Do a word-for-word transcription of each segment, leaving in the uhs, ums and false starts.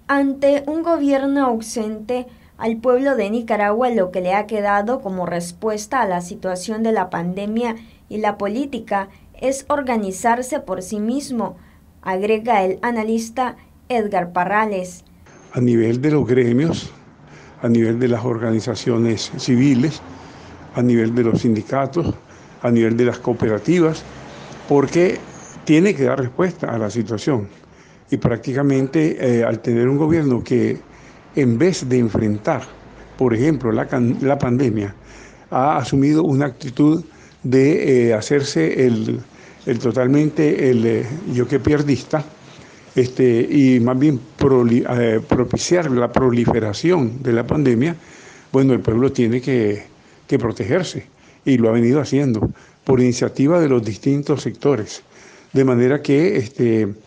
Ante un gobierno ausente, al pueblo de Nicaragua lo que le ha quedado como respuesta a la situación de la pandemia y la política es organizarse por sí mismo, agrega el analista Edgar Parrales. A nivel de los gremios, a nivel de las organizaciones civiles, a nivel de los sindicatos, a nivel de las cooperativas, porque tiene que dar respuesta a la situación. Y prácticamente eh, al tener un gobierno que en vez de enfrentar, por ejemplo, la, la pandemia, ha asumido una actitud de eh, hacerse el, el totalmente el eh, yo que pierdista, este, y más bien proli, eh, propiciar la proliferación de la pandemia, bueno, el pueblo tiene que, que protegerse y lo ha venido haciendo por iniciativa de los distintos sectores. De manera que este, eh,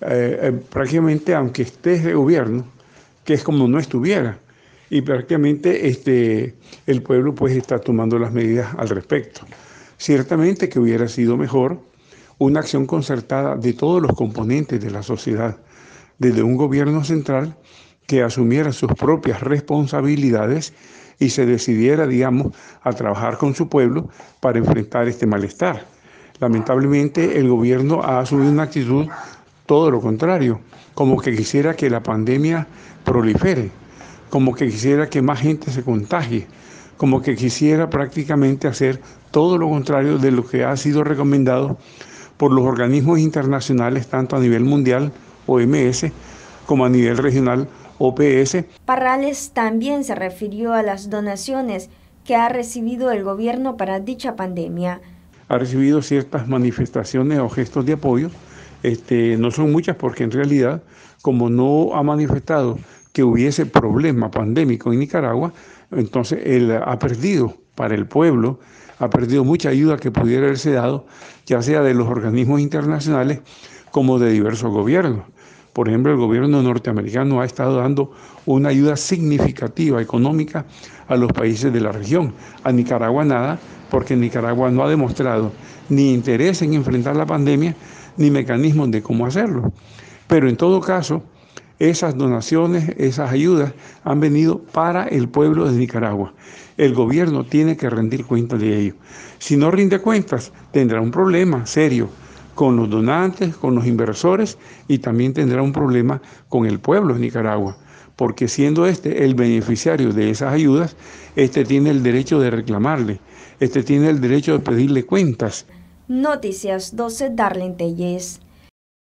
eh, prácticamente, aunque esté ese gobierno, que es como no estuviera, y prácticamente este, el pueblo pues está tomando las medidas al respecto. Ciertamente que hubiera sido mejor una acción concertada de todos los componentes de la sociedad, desde un gobierno central que asumiera sus propias responsabilidades y se decidiera, digamos, a trabajar con su pueblo para enfrentar este malestar. Lamentablemente, el gobierno ha asumido una actitud todo lo contrario, como que quisiera que la pandemia prolifere, como que quisiera que más gente se contagie, como que quisiera prácticamente hacer todo lo contrario de lo que ha sido recomendado por los organismos internacionales, tanto a nivel mundial, O M S, como a nivel regional, O P S. Parrales también se refirió a las donaciones que ha recibido el gobierno para dicha pandemia. Ha recibido ciertas manifestaciones o gestos de apoyo, este, no son muchas porque en realidad, como no ha manifestado que hubiese problema pandémico en Nicaragua, entonces él ha perdido para el pueblo, ha perdido mucha ayuda que pudiera haberse dado, ya sea de los organismos internacionales como de diversos gobiernos. Por ejemplo, el gobierno norteamericano ha estado dando una ayuda significativa económica a los países de la región. A Nicaragua nada, porque Nicaragua no ha demostrado ni interés en enfrentar la pandemia, ni mecanismos de cómo hacerlo. Pero en todo caso, esas donaciones, esas ayudas han venido para el pueblo de Nicaragua. El gobierno tiene que rendir cuentas de ello. Si no rinde cuentas, tendrá un problema serio con los donantes, con los inversores, y también tendrá un problema con el pueblo de Nicaragua, porque siendo este el beneficiario de esas ayudas, este tiene el derecho de reclamarle, este tiene el derecho de pedirle cuentas. Noticias doce, Darlene Telles.